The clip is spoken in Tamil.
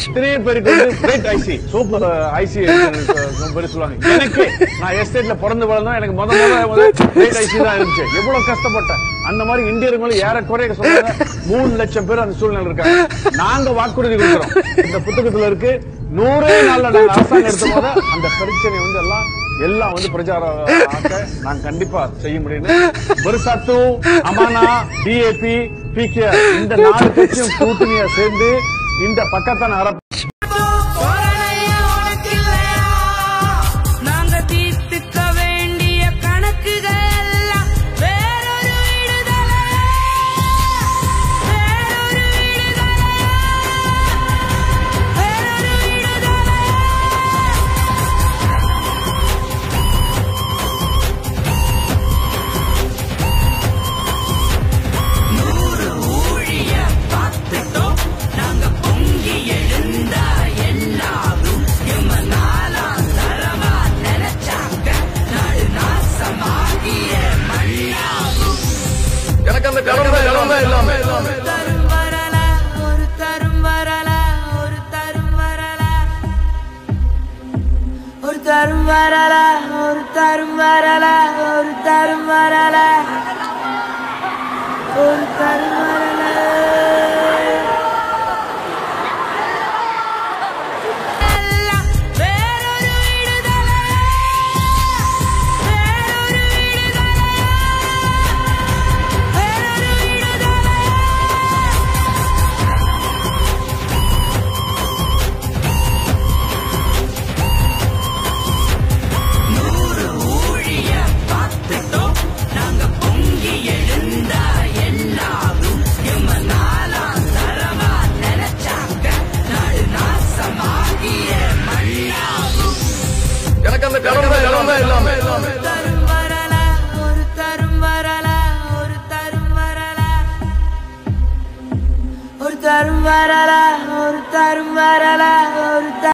இத்தனை பேருக்கு கிரேட் ஐசி சூப்பர் ஐசி சொல்லுவாங்க. எனக்கு நான் எஸ்டேட்ல பிறந்து வளர்ந்தோம். எனக்கு முதல்ல கிரேட் ஐசி தான் இருந்துச்சு. எவ்வளவு கஷ்டப்பட்டேன். அந்த மாதிரி இந்தியர்களும் ஏறக்குறைய சொல்றாங்க 3 லட்சம் பேர் அந்த சூழ்நிலை இருக்காங்க. நாங்க வாக்குறுதி கொடுக்கிறோம். இந்த புத்தகத்துல இருக்கு 100 நாள்ல நாங்க அரசாங்கம் எடுத்த போது அந்த பிரச்சனை எல்லாம் பிரச்சாரம் ஆக்க நாங்க கண்டிப்பா செய்ய முடியும். பெருசாத்து அமானா டிஏபி பிகே இந்த 4 கட்சியும் கூட்டணியா சேர்ந்து இந்த பக்கத்தான அரசு ஒரு தரும் வரல